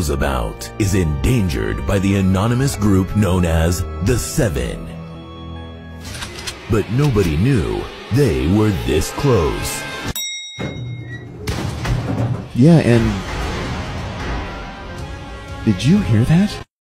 knows about is endangered by the anonymous group known as the Seven. But nobody knew they were this close. Yeah, and did you hear that?